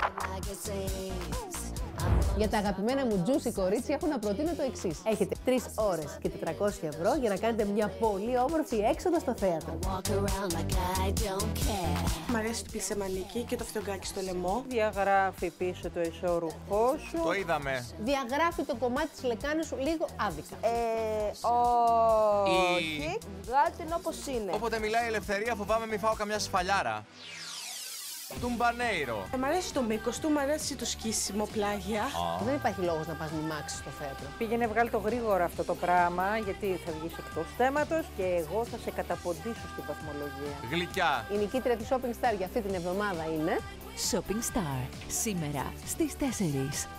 Για τα αγαπημένα μου juicy κορίτσια έχω να προτείνω το εξής. Έχετε 3 ώρες και 400 ευρώ για να κάνετε μια πολύ όμορφη έξοδο στο θέατρο. Μ' αρέσει το πισεμανίκι και το φιωγκάκι στο λαιμό. Διαγράφει πίσω το ισόρουχό σου. Το είδαμε. Διαγράφει το κομμάτι της λεκάνης σου λίγο άδικα. Όχι. Βγάλει την όπως είναι. Όποτε μιλάει η Ελευθερία φοβάμαι μη φάω καμιά σφαλιάρα. Τουμπανέιρο. Μ' αρέσει το μήκος του, μ' αρέσει το σκίσιμο πλάγια. Δεν υπάρχει λόγος να πας μιμάξεις στο θέατρο. Πήγαινε βγάλει το γρήγορα αυτό το πράγμα, γιατί θα βγεις εκτός θέματος και εγώ θα σε καταποντήσω στην βαθμολογία. Γλυκιά. Η νικήτρια του Shopping Star για αυτή την εβδομάδα είναι... Shopping Star. Σήμερα στις 4.